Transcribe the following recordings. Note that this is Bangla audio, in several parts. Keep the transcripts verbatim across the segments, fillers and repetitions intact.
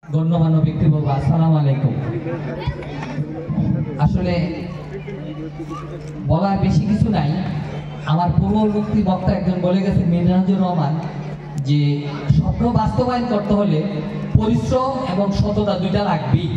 গণ্যমান্য ব্যক্তিবর্গ, আসসালামু আলাইকুম। আসলে বলার বেশি কিছু নাই। আমার পূর্ববর্তী বক্তা একজন বলে গেছে, মিনহাজুর রহমান, যে স্বপ্ন বাস্তবায়ন করতে হলে পরিশ্রম এবং সততা দুইটা লাগবেই।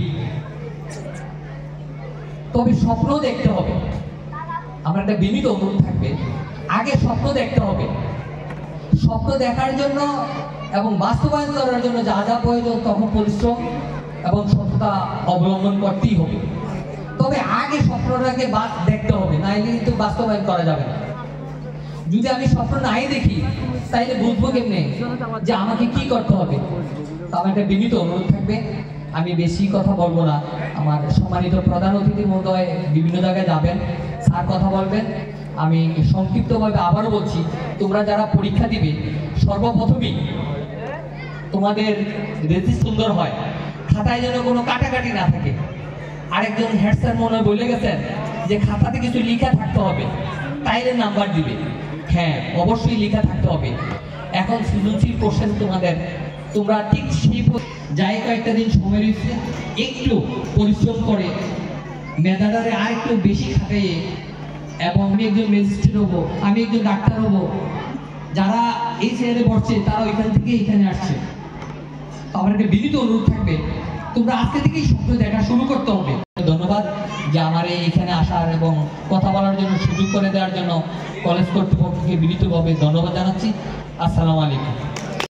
তবে স্বপ্ন দেখতে হবে। আমার একটা বিনীত অনুরোধ থাকবে, আগে স্বপ্ন দেখতে হবে। স্বপ্ন দেখার জন্য এবং বাস্তবায়ন করার জন্য যা যা প্রয়োজন তখন পরিশ্রম এবং সততা অবলম্বন করতেই হবে। তবে আগে স্বপ্নটাকে দেখতে হবে, নাইলে কিন্তু বাস্তবায়ন করা যাবে না। যদি আমি স্বপ্ন নাই দেখি তাইলে বুঝবো কেমনে যে আমাকে কি করতে হবে। তো আমার একটা বিনীত অনুরোধ থাকবে, আমি বেশি কথা বলবো না। আমার সম্মানিত প্রধান অতিথি মহোদয় বিভিন্ন জায়গায় যাবেন, স্যার কথা বলবেন। আমি সংক্ষিপ্তভাবে আবারও বলছি, তোমরা যারা পরীক্ষা দিবে সর্বপ্রথমই তোমাদের রেজিস্ট্রি সুন্দর হয়, খাতায় যেন কোনো কাটাকাটি না থাকে। আরেকজন হেড স্যার মনে হয় বলে গেছেন যে খাতাতে কিছু লেখা থাকতে হবে, তাইলে নাম্বার দিবে। হ্যাঁ, অবশ্যই লেখা থাকতে হবে। এখন সৃজনশীল কোশ্চেন তোমাদের, তোমরা ঠিক সেই যাই কয়েকটা দিন সময় রয়েছে, একটু পরিশ্রম করে মেধাটারে আর একটু বেশি খাটাইয়ে, এবং আমি একজন ম্যাজিস্ট্রেট হবো, আমি একজন ডাক্তার হবো, যারা এই চেয়ারে বসছে তারা ওইখান থেকে এখানে আসছে। আমার একটা বিনীত অনুরোধ থাকবে, তোমরা আজকে থেকেই স্বপ্ন দেখা শুরু করতে হবে। ধন্যবাদ যে আমার এখানে আসার এবং কথা বলার জন্য সুযোগ করে দেওয়ার জন্য কলেজ কর্তৃপক্ষকে বিনীতভাবে ধন্যবাদ জানাচ্ছি। আসসালামু আলাইকুম।